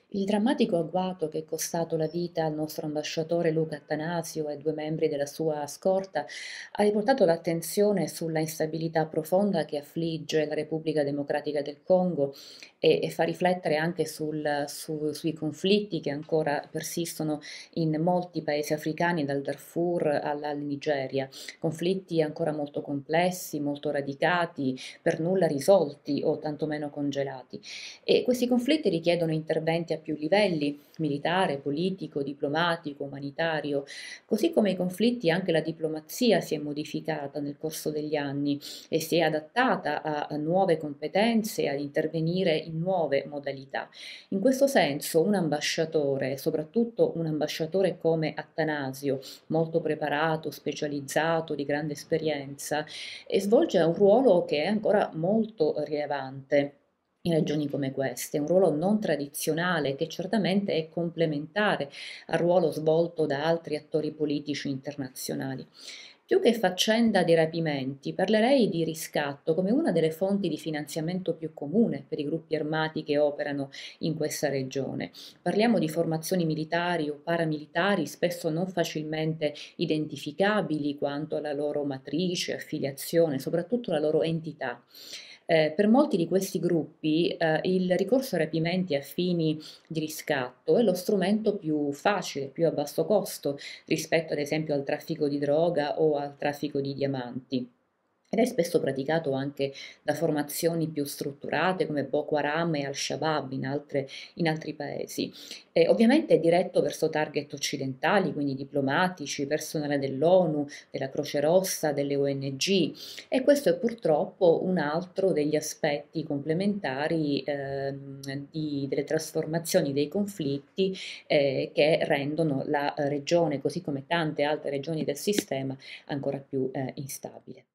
Il drammatico agguato che è costato la vita al nostro ambasciatore Luca Attanasio e 2 membri della sua scorta ha riportato l'attenzione sulla instabilità profonda che affligge la Repubblica Democratica del Congo e fa riflettere anche sui conflitti che ancora persistono in molti paesi africani, dal Darfur alla Nigeria. Conflitti ancora molto complessi, molto radicati, per nulla risolti o tantomeno congelati. E questi conflitti richiedono interventi a più livelli, militare, politico, diplomatico, umanitario, così come i conflitti anche la diplomazia si è modificata nel corso degli anni e si è adattata a nuove competenze, ad intervenire in nuove modalità. In questo senso un ambasciatore, soprattutto un ambasciatore come Attanasio, molto preparato, specializzato, di grande esperienza, svolge un ruolo che è ancora molto rilevante in regioni come queste, un ruolo non tradizionale che certamente è complementare al ruolo svolto da altri attori politici internazionali. Più che faccenda di rapimenti, parlerei di riscatto come una delle fonti di finanziamento più comune per i gruppi armati che operano in questa regione. Parliamo di formazioni militari o paramilitari spesso non facilmente identificabili quanto alla loro matrice, affiliazione, soprattutto la loro entità. Per molti di questi gruppi, il ricorso a rapimenti a fini di riscatto è lo strumento più facile, più a basso costo rispetto ad esempio al traffico di droga o al traffico di diamanti. Ed è spesso praticato anche da formazioni più strutturate come Boko Haram e Al-Shabaab in altri paesi. Ovviamente è diretto verso target occidentali, quindi diplomatici, personale dell'ONU, della Croce Rossa, delle ONG, e questo è purtroppo un altro degli aspetti complementari delle trasformazioni dei conflitti che rendono la regione, così come tante altre regioni del sistema, ancora più instabile.